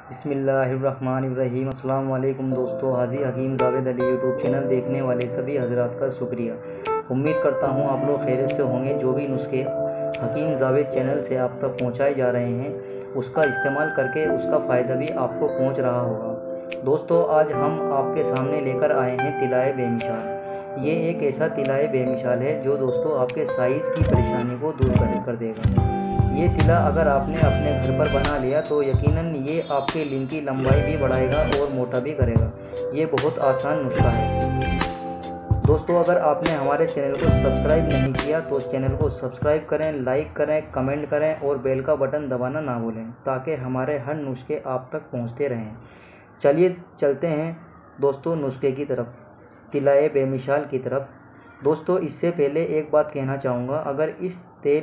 बिस्मिल्लाहिर्रहमानिर्रहीम। अस्सलाम वालेकुम दोस्तों, हाजी हकीम जावेद अली यूट्यूब चैनल देखने वाले सभी हजरात का शुक्रिया। उम्मीद करता हूँ आप लोग खैरियत से होंगे। जो भी नुस्खे हकीम जावेद चैनल से आप तक पहुँचाए जा रहे हैं उसका इस्तेमाल करके उसका फ़ायदा भी आपको पहुँच रहा होगा। दोस्तों, आज हम आपके सामने लेकर आए हैं तिलाए बेमिसाल। ये एक ऐसा तिलाए बेमिसाल है जो दोस्तों आपके साइज़ की परेशानी को दूर कर देगा। ये तिला अगर आपने अपने घर पर बना लिया तो यकीनन ये आपके लिंग की लंबाई भी बढ़ाएगा और मोटा भी करेगा। ये बहुत आसान नुस्खा है। दोस्तों, अगर आपने हमारे चैनल को सब्सक्राइब नहीं किया तो चैनल को सब्सक्राइब करें, लाइक करें, कमेंट करें और बेल का बटन दबाना ना भूलें ताकि हमारे हर नुस्खे आप तक पहुंचते रहें। चलिए चलते हैं दोस्तों नुस्खे की तरफ, तिलाए बेमिसाल की तरफ। दोस्तों, इससे पहले एक बात कहना चाहूँगा, अगर इस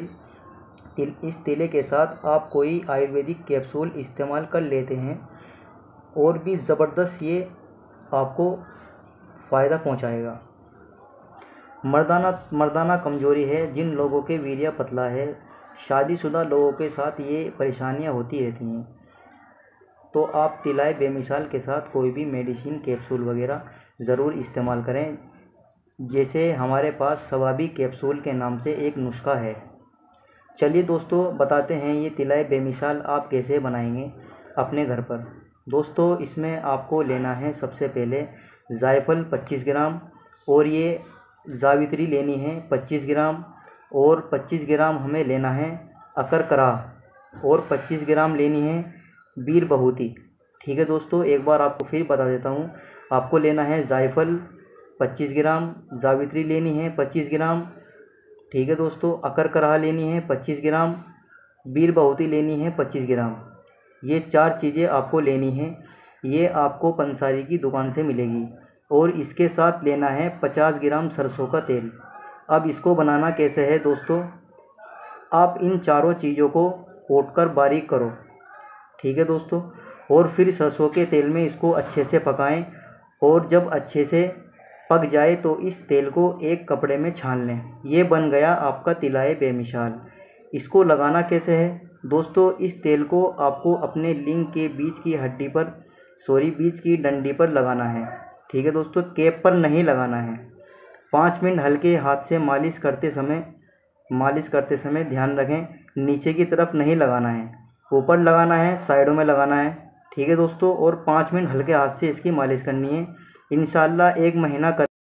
तेले के साथ आप कोई आयुर्वेदिक कैप्सूल इस्तेमाल कर लेते हैं और भी ज़बरदस्त ये आपको फ़ायदा पहुंचाएगा। मर्दाना कमज़ोरी है, जिन लोगों के वीर्य पतला है, शादीशुदा लोगों के साथ ये परेशानियां होती रहती हैं, तो आप तिलाए बेमिसाल के साथ कोई भी मेडिसिन कैप्सूल वगैरह ज़रूर इस्तेमाल करें। जैसे हमारे पास सवाबी कैप्सूल के नाम से एक नुस्खा है। चलिए दोस्तों बताते हैं ये तिलाए बेमिसाल आप कैसे बनाएंगे अपने घर पर। दोस्तों, इसमें आपको लेना है सबसे पहले जायफल 25 ग्राम, और ये जावित्री लेनी है 25 ग्राम, और 25 ग्राम हमें लेना है अकरकराह, और 25 ग्राम लेनी है बीर बहूती। ठीक है दोस्तों, एक बार आपको फिर बता देता हूँ। आपको लेना है जायफल 25 ग्राम, जावित्री लेनी है 25 ग्राम, ठीक है दोस्तों, अकरकराह लेनी है 25 ग्राम, बीर बहूती लेनी है 25 ग्राम। ये 4 चीज़ें आपको लेनी हैं। ये आपको पंसारी की दुकान से मिलेगी। और इसके साथ लेना है 50 ग्राम सरसों का तेल। अब इसको बनाना कैसे है दोस्तों, आप इन चारों चीज़ों को कूटकर बारीक करो, ठीक है दोस्तों, और फिर सरसों के तेल में इसको अच्छे से पकाएं, और जब अच्छे से पक जाए तो इस तेल को एक कपड़े में छान लें। ये बन गया आपका तिलाए बेमिसाल। इसको लगाना कैसे है दोस्तों, इस तेल को आपको अपने लिंग के बीच की हड्डी पर, बीच की डंडी पर लगाना है, ठीक है दोस्तों, कैप पर नहीं लगाना है। 5 मिनट हल्के हाथ से मालिश करते समय ध्यान रखें, नीचे की तरफ नहीं लगाना है, ऊपर लगाना है, साइडों में लगाना है, ठीक है दोस्तों, और 5 मिनट हल्के हाथ से इसकी मालिश करनी है। इंशाल्लाह 1 महीना कर